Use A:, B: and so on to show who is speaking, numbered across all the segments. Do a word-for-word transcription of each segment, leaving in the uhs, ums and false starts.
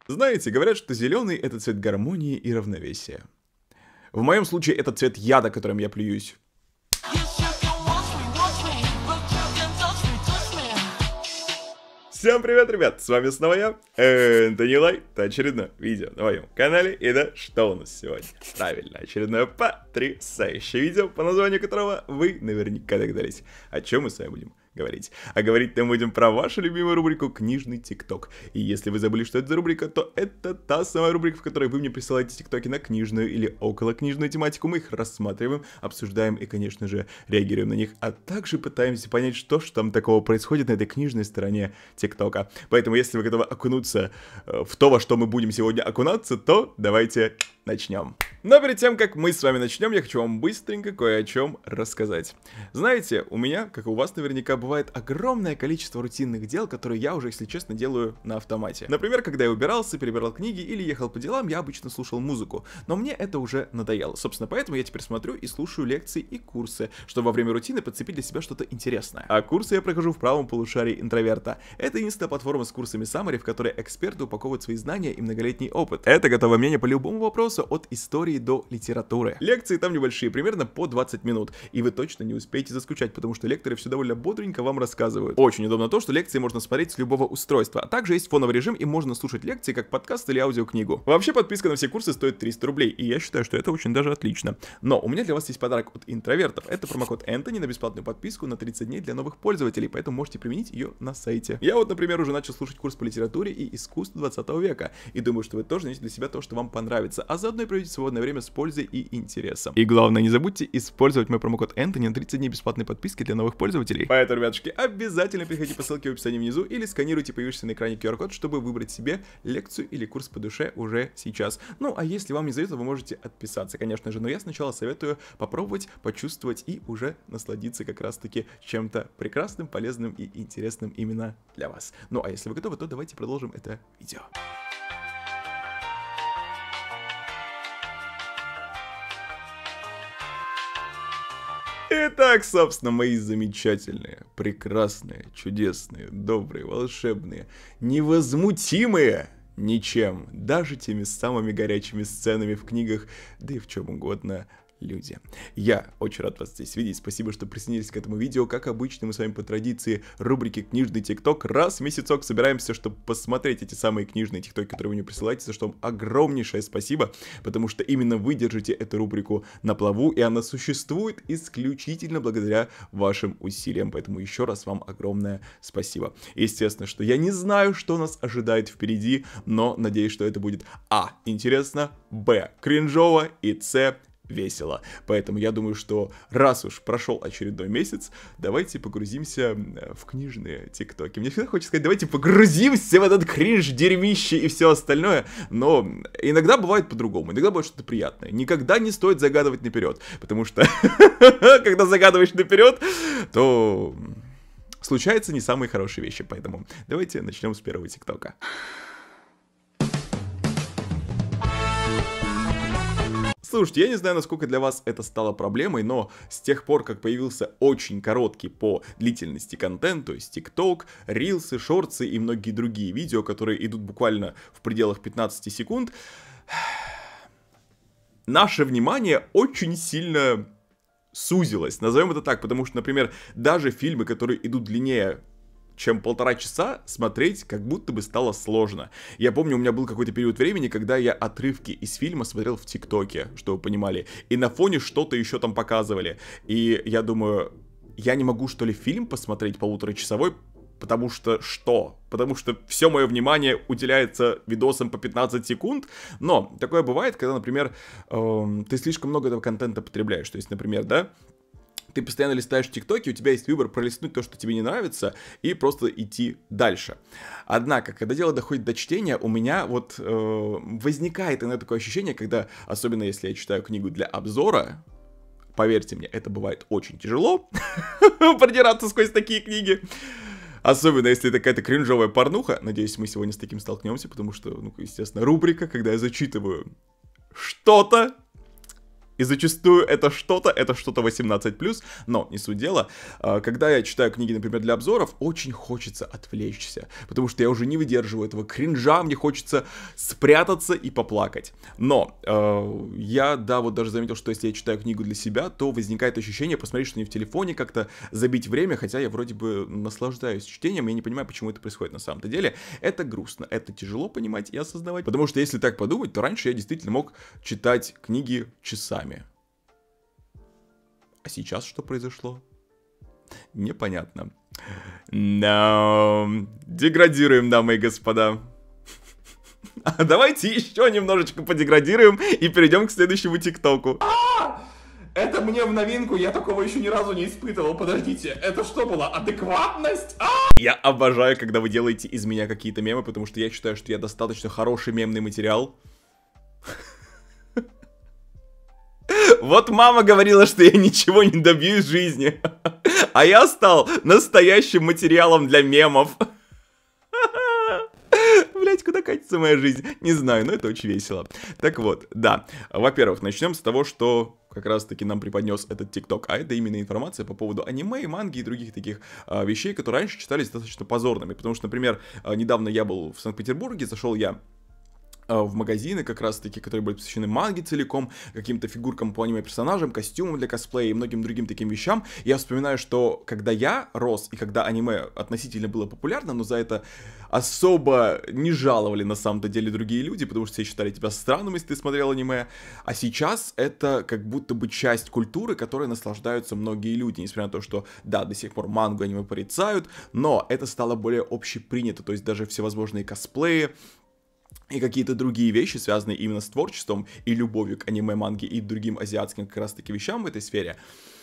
A: Знаете, говорят, что зеленый — это цвет гармонии и равновесия. В моем случае это цвет яда, которым я плююсь. Всем привет, ребят, с вами снова я, Энтони Лайт, очередное видео на моем канале. И да, что у нас сегодня? Правильно, очередное потрясающее видео, по названию которого вы наверняка догадались, о чем мы с вами будем говорить. А говорить мы будем про вашу любимую рубрику «Книжный ТикТок». И если вы забыли, что это за рубрика, то это та самая рубрика, в которой вы мне присылаете тиктоки на книжную или околокнижную тематику. Мы их рассматриваем, обсуждаем и, конечно же, реагируем на них, а также пытаемся понять, что же там такого происходит на этой книжной стороне ТикТока. Поэтому, если вы готовы окунуться в то, во что мы будем сегодня окунаться, то давайте начнем. Но перед тем, как мы с вами начнем, я хочу вам быстренько кое о чем рассказать. Знаете, у меня, как и у вас наверняка, бывает огромное количество рутинных дел, которые я уже, если честно, делаю на автомате. Например, когда я убирался, перебирал книги или ехал по делам, я обычно слушал музыку. Но мне это уже надоело. Собственно, поэтому я теперь смотрю и слушаю лекции и курсы, чтобы во время рутины подцепить для себя что-то интересное. А курсы я прохожу в правом полушарии интроверта. Это единственная платформа с курсами Summary, в которой эксперты упаковывают свои знания и многолетний опыт. Это готовое мнение по любому вопросу, от истории до литературы. Лекции там небольшие, примерно по двадцать минут, и вы точно не успеете заскучать, потому что лекторы все довольно бодренько вам рассказывают. Очень удобно то, что лекции можно смотреть с любого устройства, а также есть фоновый режим, и можно слушать лекции как подкаст или аудиокнигу. Вообще подписка на все курсы стоит триста рублей, и я считаю, что это очень даже отлично. Но у меня для вас есть подарок от интровертов. Это промокод Энтони на бесплатную подписку на тридцать дней для новых пользователей, поэтому можете применить ее на сайте. Я вот, например, уже начал слушать курс по литературе и искусству двадцатого века, и думаю, что вы тоже найдете для себя то, что вам понравится, а заодно и проведите свободное время с пользой и интересом. И главное, не забудьте использовать мой промокод Энтони на тридцать дней бесплатной подписки для новых пользователей. Поэтому, ребятушки, обязательно переходите по ссылке в описании внизу или сканируйте появившийся на экране ку ар код, чтобы выбрать себе лекцию или курс по душе уже сейчас. Ну, а если вам не зайдет, вы можете отписаться, конечно же, но я сначала советую попробовать, почувствовать и уже насладиться как раз-таки чем-то прекрасным, полезным и интересным именно для вас. Ну, а если вы готовы, то давайте продолжим это видео. Итак, собственно, мои замечательные, прекрасные, чудесные, добрые, волшебные, невозмутимые ничем, даже теми самыми горячими сценами в книгах, да и в чем угодно, люди. Я очень рад вас здесь видеть, спасибо, что присоединились к этому видео. Как обычно, мы с вами по традиции рубрики «Книжный ТикТок» раз в месяцок собираемся, чтобы посмотреть эти самые книжные ТикТоки, которые вы мне присылаете, за что вам огромнейшее спасибо, потому что именно вы держите эту рубрику на плаву, и она существует исключительно благодаря вашим усилиям, поэтому еще раз вам огромное спасибо. Естественно, что я не знаю, что нас ожидает впереди, но надеюсь, что это будет а. интересно, б. кринжово и с. весело. Поэтому я думаю, что раз уж прошел очередной месяц, давайте погрузимся в книжные ТикТоки. Мне всегда хочется сказать, давайте погрузимся в этот кринж, дерьмище и все остальное, но иногда бывает по-другому, иногда бывает что-то приятное. Никогда не стоит загадывать наперед, потому что когда загадываешь наперед, то случаются не самые хорошие вещи, поэтому давайте начнем с первого ТикТока. Слушайте, я не знаю, насколько для вас это стало проблемой, но с тех пор, как появился очень короткий по длительности контент, то есть ТикТок, рилсы, шортсы и многие другие видео, которые идут буквально в пределах пятнадцати секунд, наше внимание очень сильно сузилось, назовем это так, потому что, например, даже фильмы, которые идут длиннее чем полтора часа, смотреть как будто бы стало сложно. Я помню, у меня был какой-то период времени, когда я отрывки из фильма смотрел в ТикТоке, чтобы вы понимали, и на фоне что-то еще там показывали. И я думаю, я не могу, что ли, фильм посмотреть полуторачасовой, потому что что? Потому что все мое внимание уделяется видосам по пятнадцать секунд. Но такое бывает, когда, например, эм, ты слишком много этого контента потребляешь. То есть, например, да, ты постоянно листаешь ТикТоки, у тебя есть выбор пролистнуть то, что тебе не нравится, и просто идти дальше. Однако, когда дело доходит до чтения, у меня вот э, возникает иногда такое ощущение, когда, особенно если я читаю книгу для обзора, поверьте мне, это бывает очень тяжело продираться сквозь такие книги. Особенно, если это какая-то кринжовая порнуха. Надеюсь, мы сегодня с таким столкнемся, потому что, ну, естественно, рубрика, когда я зачитываю что-то, И зачастую это что-то, это что-то восемнадцать плюс, но не суть дела. Когда я читаю книги, например, для обзоров, очень хочется отвлечься, потому что я уже не выдерживаю этого кринжа, мне хочется спрятаться и поплакать. Но э, я, да, вот даже заметил, что если я читаю книгу для себя, то возникает ощущение посмотреть что-нибудь в телефоне, как-то забить время, хотя я вроде бы наслаждаюсь чтением, я не понимаю, почему это происходит на самом-то деле. Это грустно, это тяжело понимать и осознавать, потому что если так подумать, то раньше я действительно мог читать книги часами. А сейчас что произошло? Непонятно. Но... Деградируем, дамы и господа. А давайте еще немножечко подеградируем и перейдем к следующему ТикТоку.
B: Это мне в новинку, я такого еще ни разу не испытывал. Подождите, это что было? Адекватность? А!
A: Я обожаю, когда вы делаете из меня какие-то мемы, потому что я считаю, что я достаточно хороший мемный материал. Вот мама говорила, что я ничего не добьюсь в жизни, а я стал настоящим материалом для мемов. Блять, куда катится моя жизнь? Не знаю, но это очень весело. Так вот, да. Во-первых, начнем с того, что как раз-таки нам преподнес этот ТикТок. А это именно информация по поводу аниме, и манги и других таких а, вещей, которые раньше считались достаточно позорными. Потому что, например, недавно я был в Санкт-Петербурге, зашел я в магазины, как раз-таки, которые были посвящены манге целиком, каким-то фигуркам по аниме-персонажам, костюмам для косплея и многим другим таким вещам. Я вспоминаю, что когда я рос, и когда аниме относительно было популярно, но за это особо не жаловали на самом-то деле другие люди, потому что все считали тебя странным, если ты смотрел аниме. А сейчас это как будто бы часть культуры, которой наслаждаются многие люди, несмотря на то, что, да, до сих пор мангу аниме порицают, но это стало более общепринято, то есть даже всевозможные косплеи, и какие-то другие вещи, связанные именно с творчеством и любовью к аниме, манге и другим азиатским как раз-таки вещам в этой сфере.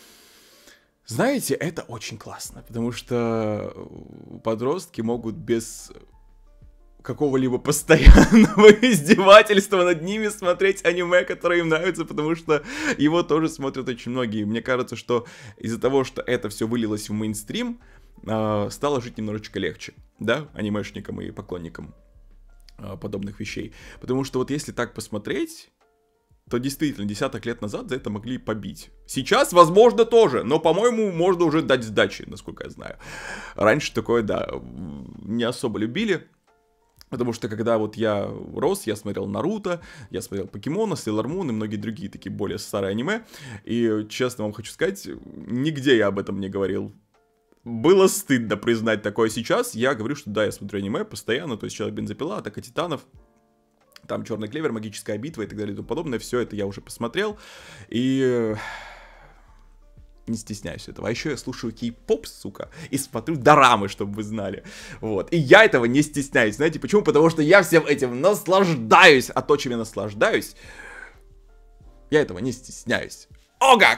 A: Знаете, это очень классно, потому что подростки могут без какого-либо постоянного издевательства над ними смотреть аниме, которое им нравится, потому что его тоже смотрят очень многие. Мне кажется, что из-за того, что это все вылилось в мейнстрим, стало жить немножечко легче, да, анимешникам и поклонникам подобных вещей. Потому что вот если так посмотреть, то действительно десяток лет назад за это могли побить. Сейчас, возможно, тоже, но, по-моему, можно уже дать сдачи, насколько я знаю. Раньше такое, да, не особо любили. Потому что когда вот я рос, я смотрел Наруто, я смотрел Покемона, Сейлор Мун и многие другие такие более старые аниме. И, честно вам хочу сказать, нигде я об этом не говорил. Было стыдно признать такое сейчас. Я говорю, что да, я смотрю аниме постоянно, то есть Человек-бензопила, Атака Титанов, там Черный клевер, Магическая битва и так далее и тому подобное. Все это я уже посмотрел и не стесняюсь этого. А еще я слушаю кей-поп, сука, и смотрю дорамы, чтобы вы знали. Вот. И я этого не стесняюсь. Знаете почему? Потому что я всем этим наслаждаюсь. А то, чем я наслаждаюсь, я этого не стесняюсь. О как!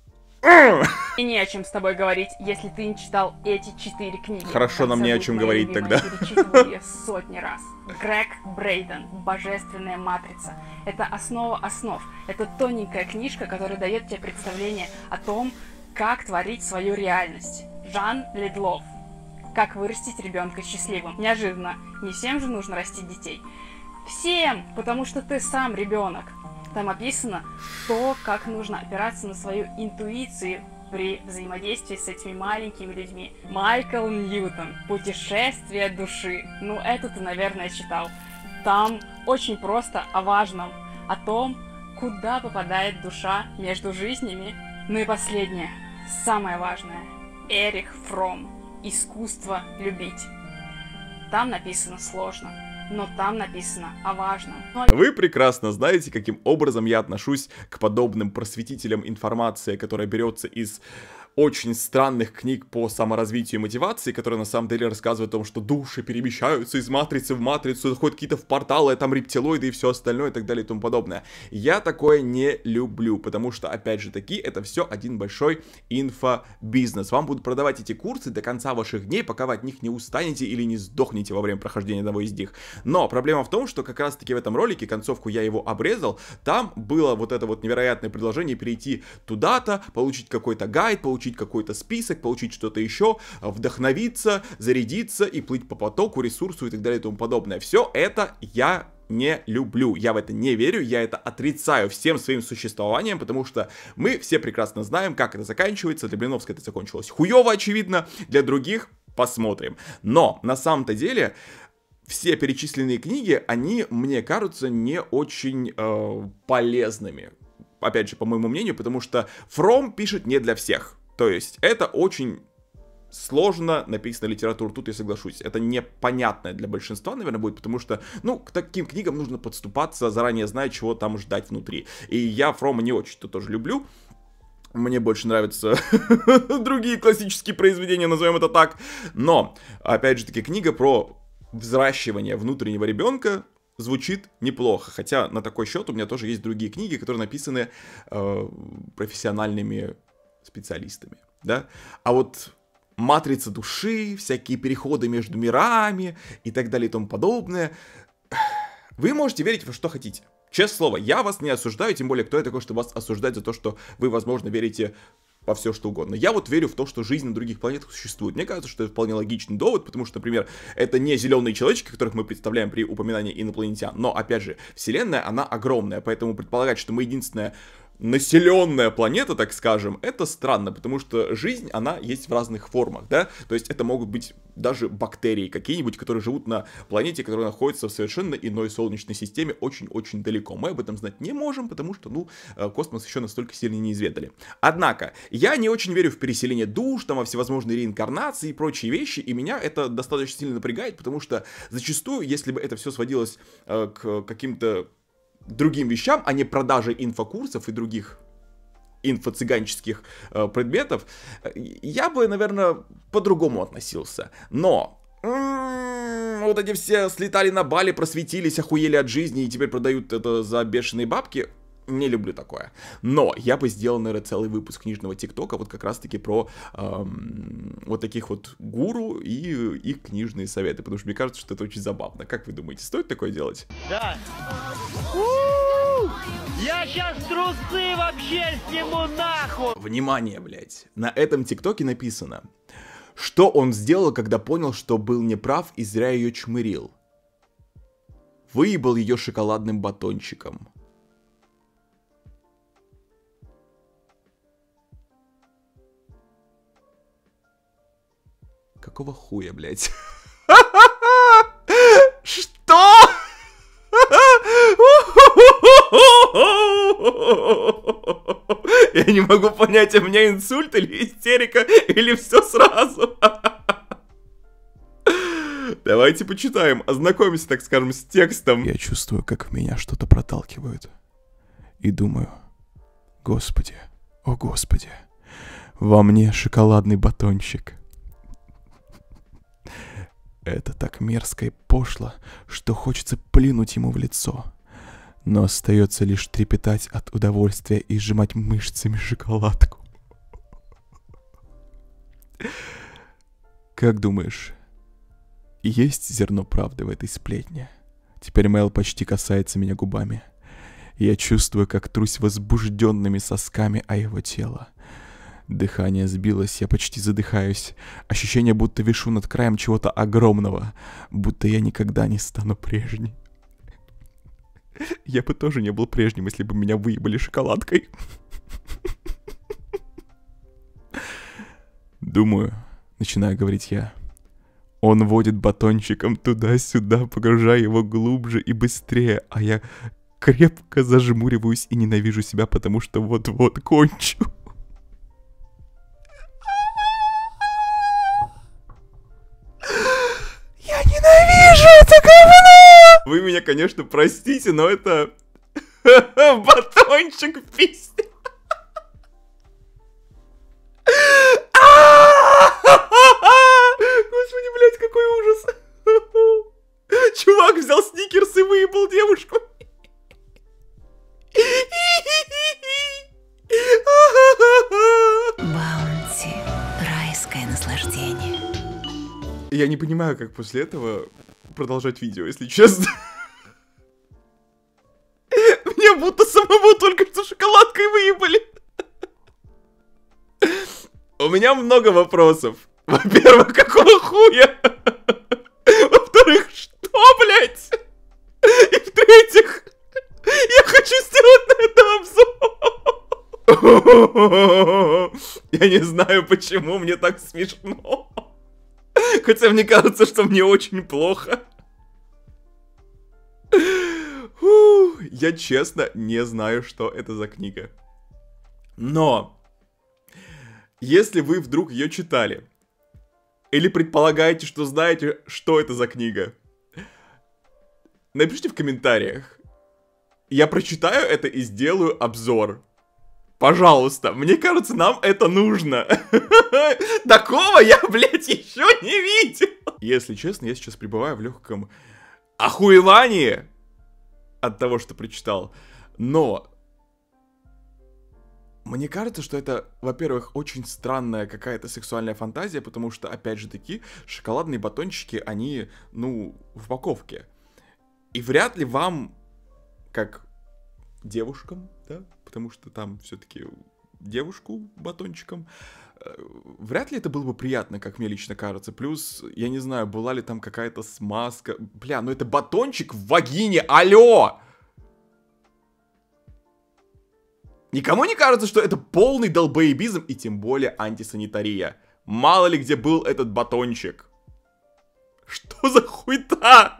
C: И не о чем с тобой говорить, если ты не читал эти четыре книги.
A: Хорошо, нам не о чем говорить тогда.
C: Перечитываю ее сотни раз. Грег Брейден, Божественная матрица. Это основа основ. Это тоненькая книжка, которая дает тебе представление о том, как творить свою реальность. Жан Ледлов. Как вырастить ребенка счастливым. Неожиданно. Не всем же нужно растить детей. Всем, потому что ты сам ребенок. Там описано то, как нужно опираться на свою интуицию при взаимодействии с этими маленькими людьми. Майкл Ньютон. Путешествие души. Ну, это ты, наверное, читал. Там очень просто о важном. О том, куда попадает душа между жизнями. Ну и последнее. Самое важное. Эрих Фром. Искусство любить. Там написано сложно. Но там написано о важном. Но...
A: Вы прекрасно знаете, каким образом я отношусь к подобным просветителям информации, которая берется из очень странных книг по саморазвитию и мотивации, которые на самом деле рассказывают о том, что души перемещаются из матрицы в матрицу, заходят какие-то в порталы, там рептилоиды и все остальное и так далее и тому подобное. Я такое не люблю, потому что, опять же таки, это все один большой инфобизнес. Вам будут продавать эти курсы до конца ваших дней, пока вы от них не устанете или не сдохнете во время прохождения одного из них. Но проблема в том, что как раз таки в этом ролике, концовку я его обрезал, там было вот это вот невероятное предложение перейти туда-то, получить какой-то гайд, получить получить какой-то список, получить что-то еще, вдохновиться, зарядиться и плыть по потоку, ресурсу и так далее и тому подобное. Все это я не люблю, я в это не верю, я это отрицаю всем своим существованием, потому что мы все прекрасно знаем, как это заканчивается. Для Блиновской это закончилось хуево, очевидно, для других посмотрим. Но на самом-то деле все перечисленные книги, они, мне кажутся, не очень э, полезными. Опять же, по моему мнению, потому что Фром пишет не для всех. То есть это очень сложно написанная литература, тут я соглашусь. Это непонятное для большинства, наверное, будет, потому что, ну, к таким книгам нужно подступаться, заранее зная, чего там ждать внутри. И я Фрома не очень-то тоже люблю. Мне больше нравятся другие классические произведения, назовем это так. Но, опять же таки, книга про взращивание внутреннего ребенка звучит неплохо. Хотя на такой счет у меня тоже есть другие книги, которые написаны э, профессиональными специалистами, да. А вот матрица души, всякие переходы между мирами и так далее и тому подобное. Вы можете верить во что хотите. Честное слово, я вас не осуждаю, тем более, кто я такой, чтобы вас осуждать за то, что вы, возможно, верите во все что угодно. Я вот верю в то, что жизнь на других планетах существует. Мне кажется, что это вполне логичный довод, потому что, например, это не зеленые человечки, которых мы представляем при упоминании инопланетян, но, опять же, Вселенная, она огромная, поэтому предполагать, что мы единственная населенная планета, так скажем, это странно, потому что жизнь, она есть в разных формах, да, то есть это могут быть даже бактерии какие-нибудь, которые живут на планете, которая находится в совершенно иной солнечной системе, очень-очень далеко. Мы об этом знать не можем, потому что, ну, космос еще настолько сильно не изведали. Однако, я не очень верю в переселение душ, там, во всевозможные реинкарнации и прочие вещи, и меня это достаточно сильно напрягает, потому что зачастую, если бы это все сводилось э, к каким-то другим вещам, а не продаже инфокурсов и других инфо-цыганческих э, предметов, я бы, наверное, по-другому относился. Но м-м, вот эти все слетали на Бали, просветились, охуели от жизни и теперь продают это за бешеные бабки. Не люблю такое. Но я бы сделал, наверное, целый выпуск книжного ТикТока вот как раз-таки про эм, вот таких вот гуру и их книжные советы, потому что мне кажется, что это очень забавно. Как вы думаете, стоит такое делать?
D: Да. У-у-у! Я сейчас трусы вообще сниму нахуй!
A: Внимание, блядь. На этом ТикТоке написано, что он сделал, когда понял, что был неправ и зря ее чмырил. Выебал ее шоколадным батончиком. Какого хуя, блядь? Что? Я не могу понять, у меня инсульт или истерика, или все сразу. Давайте почитаем, ознакомимся, так скажем, с текстом. Я чувствую, как в меня что-то проталкивают. И думаю, Господи, о Господи, во мне шоколадный батончик. Это так мерзко и пошло, что хочется плюнуть ему в лицо. Но остается лишь трепетать от удовольствия и сжимать мышцами шоколадку. Как думаешь, есть зерно правды в этой сплетне? Теперь Мэл почти касается меня губами. Я чувствую, как трусь возбужденными сосками о его тело. Дыхание сбилось, я почти задыхаюсь. Ощущение, будто вишу над краем чего-то огромного. Будто я никогда не стану прежней. Я бы тоже не был прежним, если бы меня выебали шоколадкой. Думаю, начинаю говорить я. Он водит батончиком туда-сюда, погружая его глубже и быстрее, а я крепко зажмуриваюсь и ненавижу себя, потому что вот-вот кончу. Ненавижу это говно! Вы меня, конечно, простите, но это батончик в пизде. Господи, блядь, какой ужас. Чувак взял сникерс и выебал девушку.
E: Баунти. Райское наслаждение.
A: Я не понимаю, как после этого продолжать видео, если честно. Мне будто самому только что шоколадкой выебали. меня много вопросов. Во-первых, какого хуя? Во-вторых, что, блядь? И в-третьих, я хочу сделать на это обзор. Я не знаю, почему мне так смешно. Хотя мне кажется, что мне очень плохо. Фу, я честно не знаю, что это за книга. Но, если вы вдруг ее читали, или предполагаете, что знаете, что это за книга, напишите в комментариях. Я прочитаю это и сделаю обзор. Пожалуйста, мне кажется, нам это нужно. Такого я, блядь, еще не видел. Если честно, я сейчас пребываю в легком охуевании от того, что прочитал. Но мне кажется, что это, во-первых, очень странная какая-то сексуальная фантазия, потому что, опять же таки, шоколадные батончики, они, ну, в упаковке. И вряд ли вам, как девушкам, да, потому что там все-таки девушку батончиком, вряд ли это было бы приятно, как мне лично кажется. Плюс, я не знаю, была ли там какая-то смазка. Бля, ну это батончик в вагине, алло! Никому не кажется, что это полный долбоебизм и тем более антисанитария? Мало ли где был этот батончик. Что за хуйта?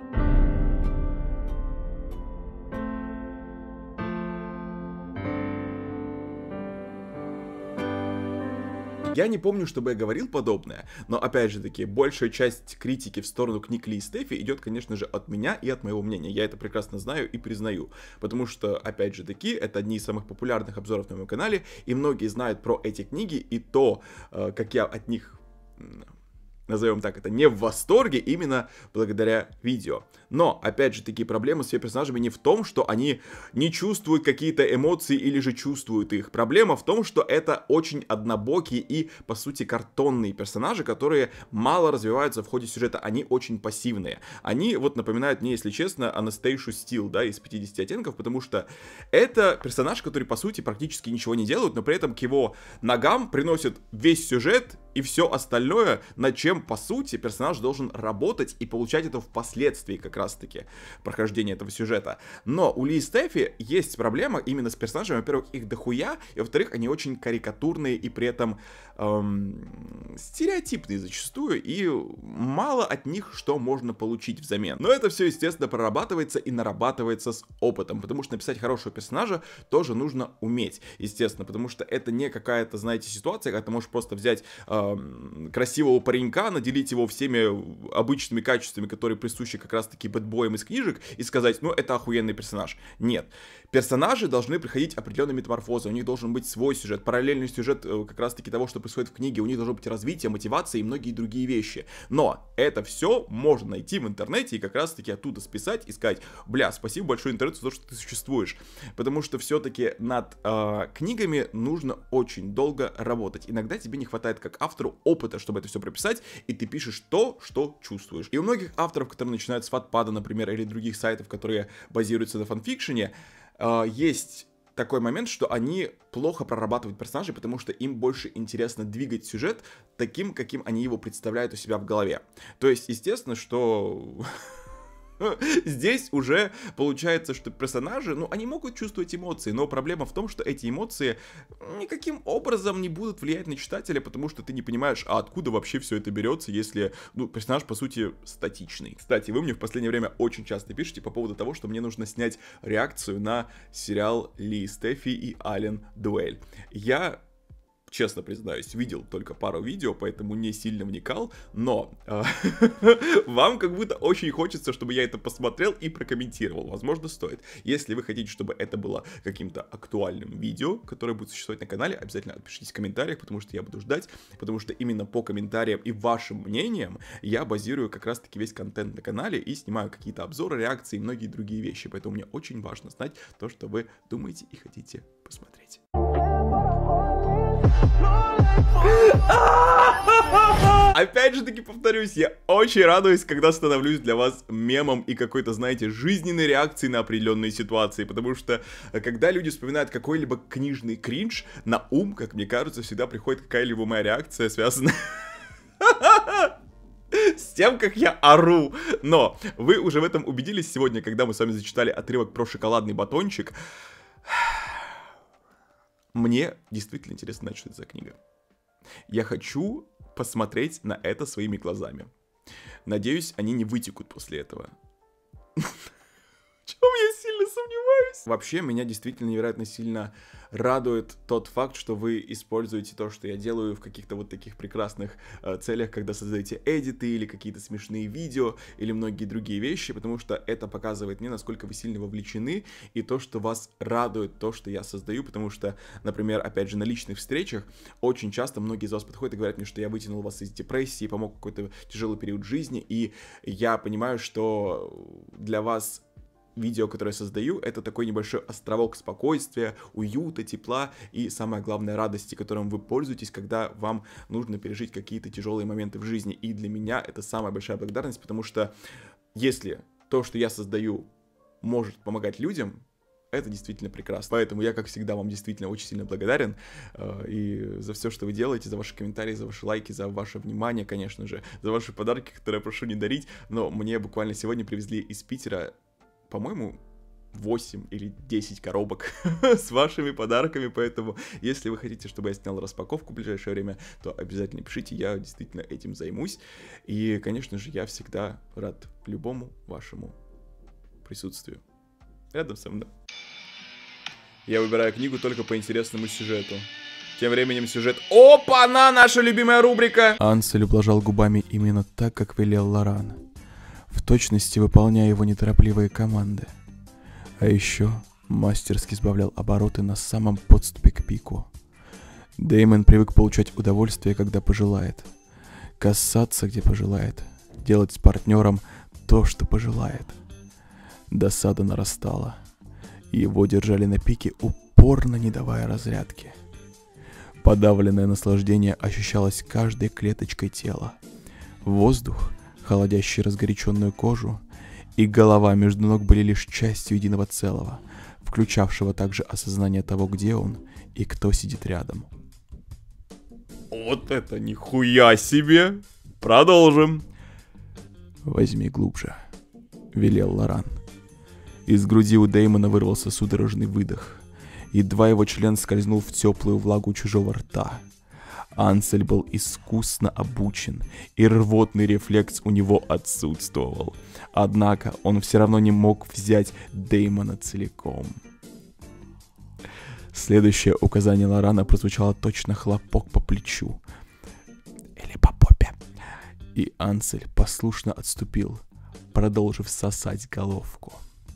A: Я не помню, чтобы я говорил подобное, но опять же таки, большая часть критики в сторону книг Ли и Стефи идет, конечно же, от меня и от моего мнения. Я это прекрасно знаю и признаю, потому что, опять же таки, это одни из самых популярных обзоров на моем канале, и многие знают про эти книги и то, как я от них, назовем так это, не в восторге именно благодаря видео. Но, опять же, такие проблемы с ее персонажами не в том, что они не чувствуют какие-то эмоции или же чувствуют их. Проблема в том, что это очень однобокие и, по сути, картонные персонажи, которые мало развиваются в ходе сюжета. Они очень пассивные. Они вот напоминают мне, если честно, Анастейшу Стил, да, из пятидесяти оттенков, потому что это персонаж, который, по сути, практически ничего не делает, но при этом к его ногам приносит весь сюжет и все остальное, над чем, по сути, персонаж должен работать и получать это впоследствии, как раз-таки, прохождения этого сюжета. Но у Ли и Стефи есть проблема именно с персонажами. Во-первых, их дохуя, и во-вторых, они очень карикатурные и при этом эм, стереотипные зачастую, и мало от них что можно получить взамен. Но это все, естественно, прорабатывается и нарабатывается с опытом, потому что написать хорошего персонажа тоже нужно уметь, естественно, потому что это не какая-то, знаете, ситуация, когда ты можешь просто взять эм, красивого паренька, наделить его всеми обычными качествами, которые присущи как раз-таки бэтбоям из книжек, и сказать, ну, это охуенный персонаж. Нет. Персонажи должны приходить определенной метаморфозой, у них должен быть свой сюжет, параллельный сюжет как раз-таки того, что происходит в книге, у них должно быть развитие, мотивация и многие другие вещи. Но это все можно найти в интернете и как раз-таки оттуда списать и сказать, бля, спасибо большое интернету за то, что ты существуешь. Потому что все-таки над э, книгами нужно очень долго работать. Иногда тебе не хватает как автору опыта, чтобы это все прописать, и ты пишешь то, что чувствуешь. И у многих авторов, которые начинают с Wattpad, например, или других сайтов, которые базируются на фанфикшене, э, есть такой момент, что они плохо прорабатывают персонажей, потому что им больше интересно двигать сюжет таким, каким они его представляют у себя в голове. То есть, естественно, что... Здесь уже получается, что персонажи, ну, они могут чувствовать эмоции, но проблема в том, что эти эмоции никаким образом не будут влиять на читателя, потому что ты не понимаешь, а откуда вообще все это берется, если, ну, персонаж, по сути, статичный. Кстати, вы мне в последнее время очень часто пишете по поводу того, что мне нужно снять реакцию на сериал Ли и Стефи и Ален Дуэль. Я... честно признаюсь, видел только пару видео, поэтому не сильно вникал, но э, вам как будто очень хочется, чтобы я это посмотрел и прокомментировал. Возможно, стоит. Если вы хотите, чтобы это было каким-то актуальным видео, которое будет существовать на канале, обязательно отпишитесь в комментариях, потому что я буду ждать, потому что именно по комментариям и вашим мнениям я базирую как раз-таки весь контент на канале и снимаю какие-то обзоры, реакции и многие другие вещи, поэтому мне очень важно знать то, что вы думаете и хотите посмотреть. Опять же таки повторюсь, я очень радуюсь, когда становлюсь для вас мемом и какой-то, знаете, жизненной реакцией на определенные ситуации, потому что когда люди вспоминают какой-либо книжный кринж, на ум, как мне кажется, всегда приходит какая-либо моя реакция, связанная с тем, как я ору. Но вы уже в этом убедились сегодня, когда мы с вами зачитали отрывок про шоколадный батончик. Мне действительно интересно знать, что это за книга. Я хочу посмотреть на это своими глазами. Надеюсь, они не вытекут после этого. В чем я сильно сомневаюсь. Вообще, меня действительно невероятно сильно радует тот факт, что вы используете то, что я делаю в каких-то вот таких прекрасных э, целях, когда создаете эдиты или какие-то смешные видео или многие другие вещи, потому что это показывает мне, насколько вы сильно вовлечены, и то, что вас радует то, что я создаю, потому что, например, опять же, на личных встречах очень часто многие из вас подходят и говорят мне, что я вытянул вас из депрессии, помог в какой-то тяжелый период жизни, и я понимаю, что для вас видео, которое я создаю, это такой небольшой островок спокойствия, уюта, тепла и, самое главное, радости, которым вы пользуетесь, когда вам нужно пережить какие-то тяжелые моменты в жизни. И для меня это самая большая благодарность, потому что если то, что я создаю, может помогать людям, это действительно прекрасно. Поэтому я, как всегда, вам действительно очень сильно благодарен э, и за все, что вы делаете, за ваши комментарии, за ваши лайки, за ваше внимание, конечно же, за ваши подарки, которые я прошу не дарить. Но мне буквально сегодня привезли из Питера, по-моему, восемь или десять коробок с вашими подарками, поэтому, если вы хотите, чтобы я снял распаковку в ближайшее время, то обязательно пишите, я действительно этим займусь. И, конечно же, я всегда рад любому вашему присутствию рядом со мной. Я выбираю книгу только по интересному сюжету. Тем временем сюжет... Опа-на! Наша любимая рубрика!
F: Ансель ублажал губами именно так, как велел Лоран, в точности выполняя его неторопливые команды. А еще мастерски сбавлял обороты на самом подступе к пику. Дэймон привык получать удовольствие, когда пожелает, касаться, где пожелает, делать с партнером то, что пожелает. Досада нарастала. Его держали на пике, упорно не давая разрядки. Подавленное наслаждение ощущалось каждой клеточкой тела. Воздух, холодящий разгоряченную кожу, и голова между ног были лишь частью единого целого, включавшего также осознание того, где он и кто сидит рядом.
A: Вот это нихуя себе! Продолжим.
F: «Возьми глубже», — велел Лоран. Из груди у Дэймона вырвался судорожный выдох. Едва его член скользнул в теплую влагу чужого рта. Ансель был искусно обучен, и рвотный рефлекс у него отсутствовал. Однако он все равно не мог взять Дэймона целиком. Следующее указание Лорана прозвучало точно хлопок по плечу. Или по попе. И Ансель послушно отступил, продолжив сосать головку.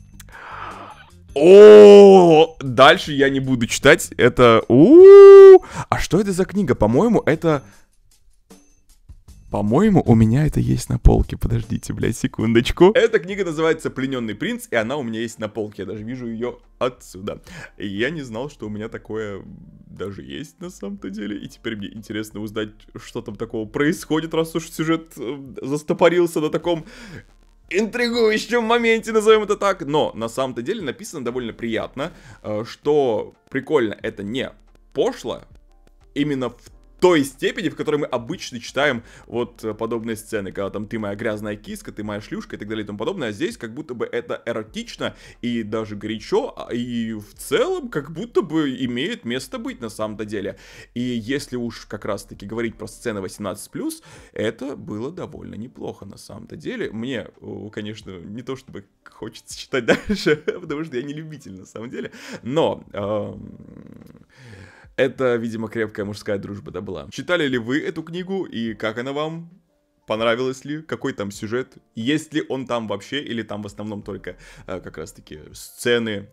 A: О, дальше я не буду читать. Это... У-у-у! А что это за книга? По-моему, это...
F: По-моему, у меня это есть на полке. Подождите, блядь, секундочку.
A: Эта книга называется «Плененный принц», и она у меня есть на полке. Я даже вижу ее отсюда. И я не знал, что у меня такое даже есть на самом-то деле. И теперь мне интересно узнать, что там такого происходит, раз уж сюжет застопорился на таком... интригующем моменте, назовем это так. Но на самом-то деле написано довольно приятно, что прикольно, это не пошло, именно в той степени, в которой мы обычно читаем вот подобные сцены, когда там ты моя грязная киска, ты моя шлюшка и так далее и тому подобное, а здесь как будто бы это эротично и даже горячо, и в целом как будто бы имеет место быть на самом-то деле. И если уж как раз-таки говорить про сцены восемнадцать плюс, это было довольно неплохо на самом-то деле. Мне, конечно, не то чтобы хочется читать дальше, потому что я не любитель на самом деле, но... Эм... это, видимо, крепкая мужская дружба, да, была. Читали ли вы эту книгу и как она вам? Понравилась ли? Какой там сюжет? Есть ли он там вообще? Или там в основном только э, как раз-таки сцены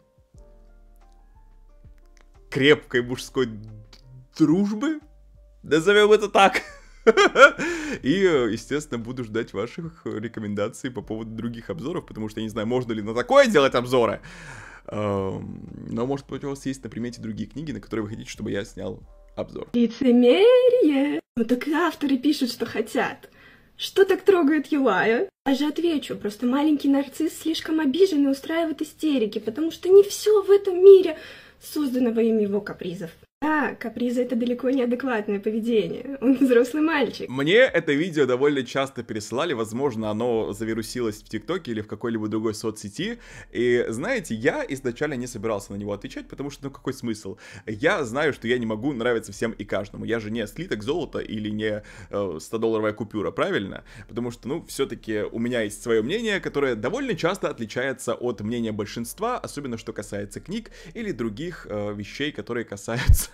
A: крепкой мужской дружбы? Назовем это так. И, естественно, буду ждать ваших рекомендаций по поводу других обзоров, потому что я не знаю, можно ли на такое делать обзоры. Но, может быть, у вас есть на примете другие книги, на которые вы хотите, чтобы я снял обзор.
G: Лицемерие. Ну так и авторы пишут, что хотят. Что так трогает Юлая? Я же отвечу, просто маленький нарцисс слишком обижен и устраивает истерики, потому что не все в этом мире создано во имя его капризов. Да, капризы — это далеко не адекватное поведение. Он взрослый мальчик.
A: Мне это видео довольно часто пересылали, возможно, оно завирусилось в ТикТоке или в какой-либо другой соцсети. И, знаете, я изначально не собирался на него отвечать, потому что, ну, какой смысл? Я знаю, что я не могу нравиться всем и каждому. Я же не слиток золота или не э, сто-долларовая купюра, правильно? Потому что, ну, все-таки у меня есть свое мнение, которое довольно часто отличается от мнения большинства, особенно что касается книг или других э, вещей, которые касаются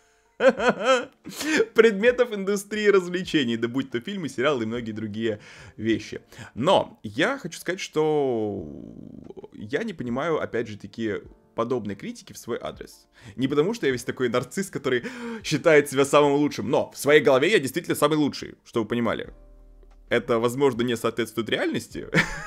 A: предметов индустрии развлечений, да будь то фильмы, сериалы и многие другие вещи. Но я хочу сказать, что я не понимаю, опять же, такие подобные критики в свой адрес. Не потому, что я весь такой нарцисс, который считает себя самым лучшим, но в своей голове я действительно самый лучший, чтобы вы понимали. Это, возможно, не соответствует реальности,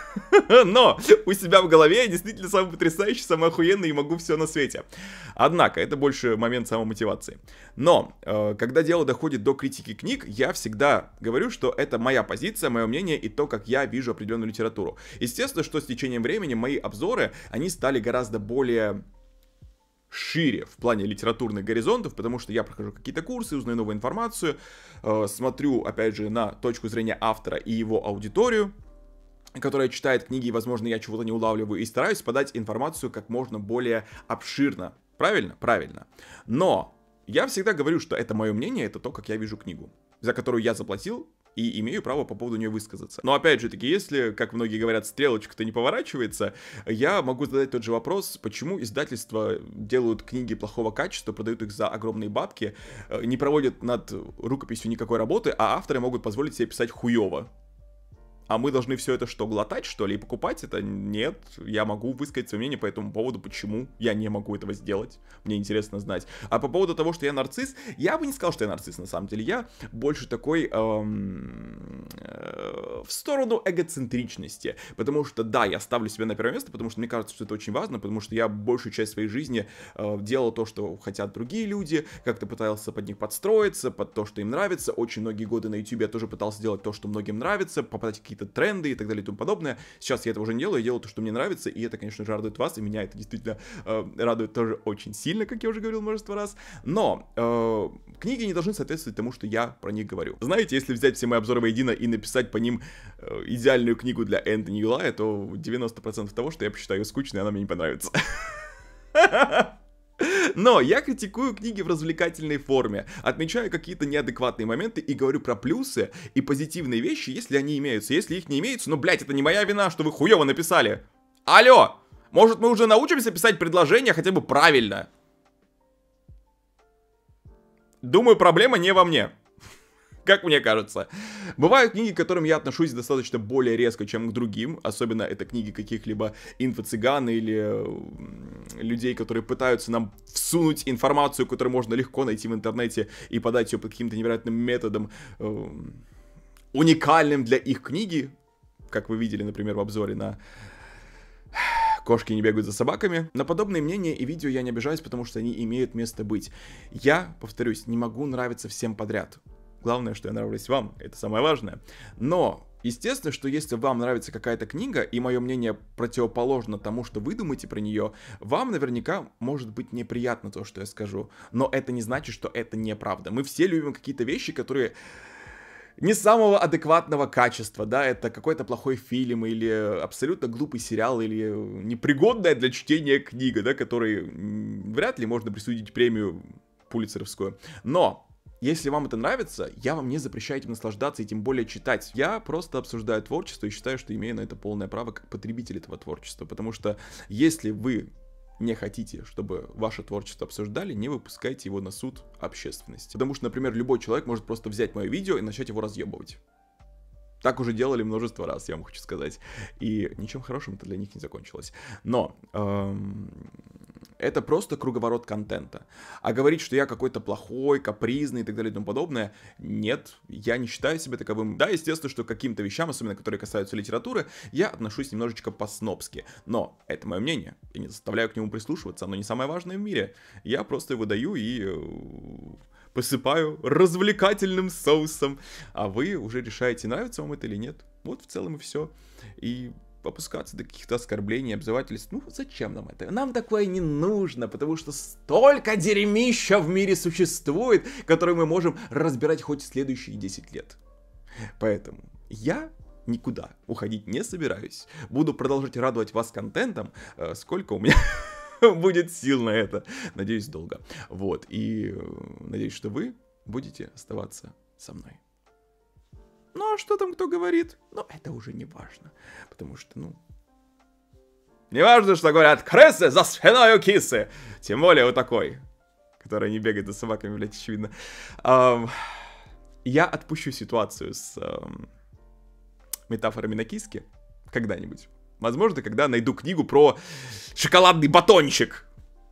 A: но у себя в голове я действительно самый потрясающий, самый охуенный и могу все на свете. Однако, это больше момент самомотивации. Но, э, когда дело доходит до критики книг, я всегда говорю, что это моя позиция, мое мнение и то, как я вижу определенную литературу. Естественно, что с течением времени мои обзоры, они стали гораздо более шире в плане литературных горизонтов, потому что я прохожу какие-то курсы, узнаю новую информацию, э, смотрю, опять же, на точку зрения автора и его аудиторию, которая читает книги, и, возможно, я чего-то не улавливаю, и стараюсь подать информацию как можно более обширно. Правильно? Правильно. Но я всегда говорю, что это мое мнение, это то, как я вижу книгу, за которую я заплатил, и имею право по поводу нее высказаться. Но опять же таки, если, как многие говорят, стрелочка-то не поворачивается, я могу задать тот же вопрос, почему издательства делают книги плохого качества, продают их за огромные бабки, не проводят над рукописью никакой работы, а авторы могут позволить себе писать хуёво. А мы должны все это что, глотать, что ли, и покупать это? Нет, я могу высказать свое мнение по этому поводу, почему я не могу этого сделать. Мне интересно знать. А по поводу того, что я нарцисс, я бы не сказал, что я нарцисс на самом деле. Я больше такой эм, э, в сторону эгоцентричности. Потому что, да, я ставлю себя на первое место, потому что мне кажется, что это очень важно, потому что я большую часть своей жизни э, делал то, что хотят другие люди, как-то пытался под них подстроиться, под то, что им нравится. Очень многие годы на YouTube я тоже пытался делать то, что многим нравится, попадать в какие-то тренды и так далее и тому подобное. Сейчас я этого уже не делаю, я делаю то, что мне нравится, и это, конечно же, радует вас, и меня это действительно э, радует тоже очень сильно, как я уже говорил множество раз. Но э, книги не должны соответствовать тому, что я про них говорю. Знаете, если взять все мои обзоры воедино и написать по ним э, идеальную книгу для Энтони Юлая, то девяносто процентов того, что я посчитаю скучной, она мне не понравится. Но я критикую книги в развлекательной форме, отмечаю какие-то неадекватные моменты и говорю про плюсы и позитивные вещи, если они имеются. Если их не имеются, ну, блядь, это не моя вина, что вы хуёво написали. Алло, может, мы уже научимся писать предложения хотя бы правильно? Думаю, проблема не во мне. Как мне кажется. Бывают книги, к которым я отношусь достаточно более резко, чем к другим. Особенно это книги каких-либо инфо-цыган или людей, которые пытаются нам всунуть информацию, которую можно легко найти в интернете и подать ее под каким-то невероятным методом, э, уникальным для их книги. Как вы видели, например, в обзоре на «Кошки не бегают за собаками». На подобные мнения и видео я не обижаюсь, потому что они имеют место быть. Я, повторюсь, не могу нравиться всем подряд. Главное, что я нравлюсь вам, это самое важное. Но, естественно, что если вам нравится какая-то книга, и мое мнение противоположно тому, что вы думаете про нее, вам наверняка может быть неприятно то, что я скажу. Но это не значит, что это неправда. Мы все любим какие-то вещи, которые не самого адекватного качества, да, это какой-то плохой фильм, или абсолютно глупый сериал, или непригодная для чтения книга, да, которой вряд ли можно присудить премию пулитцеровскую. Но если вам это нравится, я вам не запрещаю этим наслаждаться и тем более читать. Я просто обсуждаю творчество и считаю, что имею на это полное право как потребитель этого творчества. Потому что если вы не хотите, чтобы ваше творчество обсуждали, не выпускайте его на суд общественности. Потому что, например, любой человек может просто взять мое видео и начать его разъебывать. Так уже делали множество раз, я вам хочу сказать. И ничем хорошим это для них не закончилось. Но эм, это просто круговорот контента. А говорить, что я какой-то плохой, капризный и так далее и тому подобное, нет, я не считаю себя таковым. Да, естественно, что к каким-то вещам, особенно которые касаются литературы, я отношусь немножечко по-снобски. Но это мое мнение. Я не заставляю к нему прислушиваться, оно не самое важное в мире. Я просто его даю и посыпаю развлекательным соусом, а вы уже решаете, нравится вам это или нет. Вот в целом и все. И опускаться до каких-то оскорблений, обзывательств. Ну, зачем нам это? Нам такое не нужно, потому что столько дерьмища в мире существует, которое мы можем разбирать хоть следующие десять лет. Поэтому я никуда уходить не собираюсь. Буду продолжать радовать вас контентом, сколько у меня будет сил на это. Надеюсь, долго. Вот. И надеюсь, что вы будете оставаться со мной. Ну, а что там кто говорит? Ну, это уже не важно. Потому что, ну... Не важно, что говорят крысы за спиной у кисы. Тем более вот такой, который не бегает за собаками, блядь, очевидно. Um, я отпущу ситуацию с um, метафорами на киске когда-нибудь. Возможно, когда найду книгу про шоколадный батончик.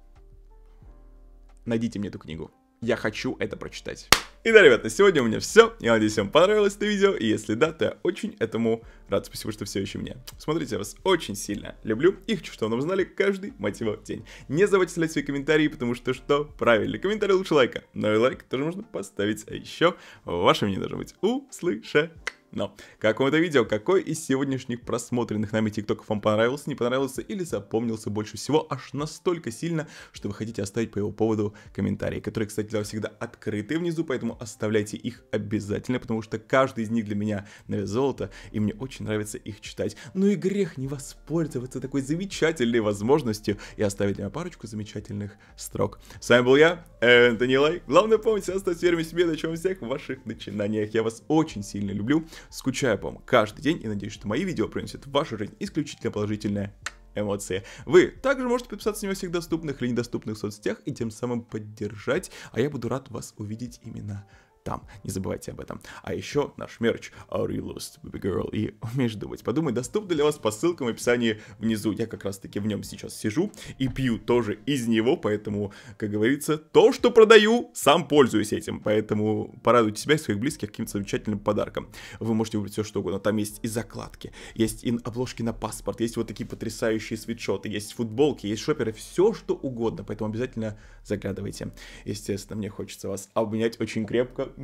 A: Найдите мне эту книгу. Я хочу это прочитать. Итак, ребят, на сегодня у меня все. Я надеюсь, вам понравилось это видео. И если да, то я очень этому рад. Спасибо, что все еще меня смотрите. Я вас очень сильно люблю. И хочу, чтобы вы знали каждый, мать его, день. Не забывайте оставлять свои комментарии, потому что что? Правильный комментарий лучше лайка. Но и лайк тоже можно поставить. А еще ваше мнение должно быть услышано. Но, как вам это видео, какой из сегодняшних просмотренных нами тиктоков вам понравился, не понравился или запомнился больше всего аж настолько сильно, что вы хотите оставить по его поводу комментарии, которые, кстати, для вас всегда открыты внизу, поэтому оставляйте их обязательно, потому что каждый из них для меня на вес золота, и мне очень нравится их читать. Ну и грех не воспользоваться такой замечательной возможностью и оставить для меня парочку замечательных строк. С вами был я, Данилай. Главное, помните, оставьте веру себе, на чем всех ваших начинаниях. Я вас очень сильно люблю. Скучаю по вам каждый день и надеюсь, что мои видео принесут в вашу жизнь исключительно положительные эмоции. Вы также можете подписаться на меня во всех доступных или недоступных соцсетях и тем самым поддержать, а я буду рад вас увидеть именно там. Не забывайте об этом. А еще наш мерч Are You Lost, Baby Girl? И умеешь думать. Подумай, доступно для вас по ссылкам в описании внизу. Я как раз таки в нем сейчас сижу и пью тоже из него, поэтому, как говорится, то, что продаю, сам пользуюсь этим. Поэтому порадуйте себя и своих близких каким-то замечательным подарком. Вы можете выбрать все, что угодно. Там есть и закладки, есть и обложки на паспорт, есть вот такие потрясающие свитшоты, есть футболки, есть шоперы, все, что угодно. Поэтому обязательно заглядывайте. Естественно, мне хочется вас обнять очень крепко. И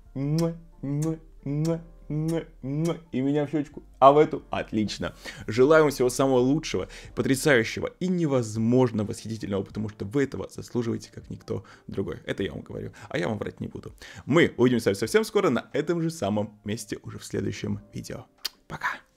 A: меня в щечку, а в эту отлично. Желаю вам всего самого лучшего, потрясающего и невозможно восхитительного, потому что вы этого заслуживаете как никто другой. Это я вам говорю, а я вам врать не буду. Мы увидимся совсем скоро на этом же самом месте уже в следующем видео. Пока.